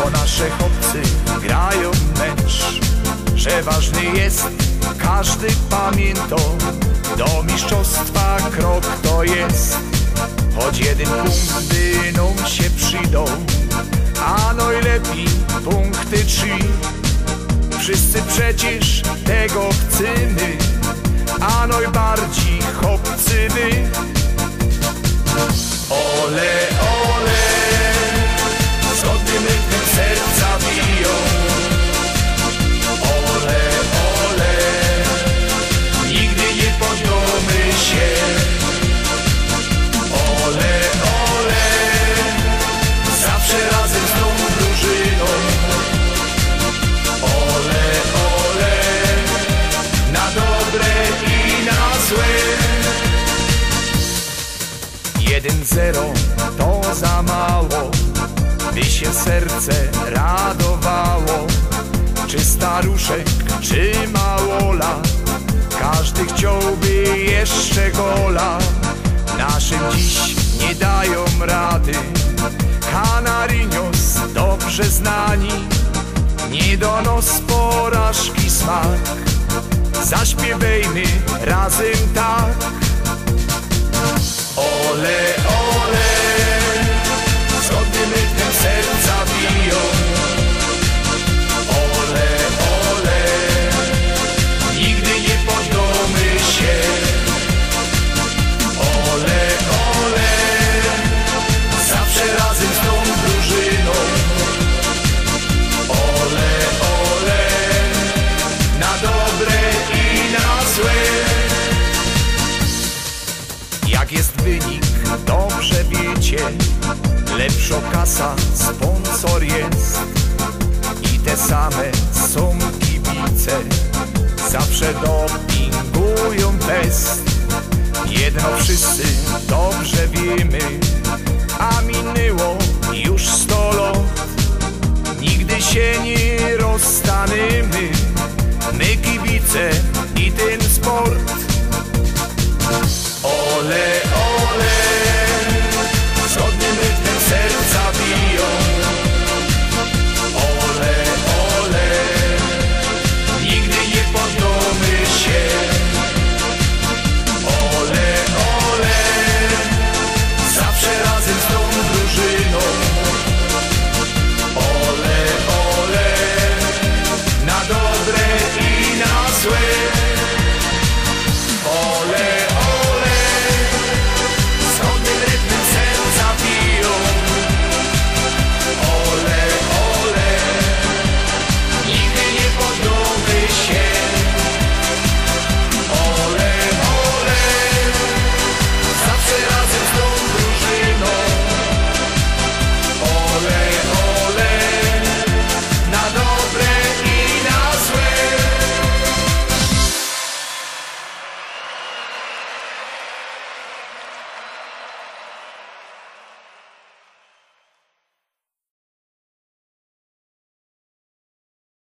bo nasze chłopcy grają mecz, że ważny jest każdy pamięta, do mistrzostwa krok to jest. Choć jeden punkt by nam się przydał, a najlepiej punkty 3. Wszyscy przecież tego chcemy, a najbardziej chłopcy my. Ole, ole, zgodnym rytmem serca biją. Ole, ole, nigdy nie podniemy się. Ole, ole, zawsze razem z tą drużyną. Ole, ole, na dobre i na złe. 1-0 to za mało, by się serce radowało. Czy staruszek, czy małolat, każdy chciałby jeszcze gola. Naszym dziś nie dają rady, Canarinhos dobrze znani. Nie do nos porażki smak, zaśpiewajmy razem tak. Ole, ole, zgodnym rytmem serca biją. Ole, ole, nigdy nie podniemy się. Ole, ole, zawsze razem z tą drużyną. Ole, ole, na dobre i na złe. Jak jest wynik, dobrze wiecie, lepsza kasa, sponsor jest. I te same są kibice, zawsze dopingują test. Jedno wszyscy dobrze wiemy, a minęło już 100 lat.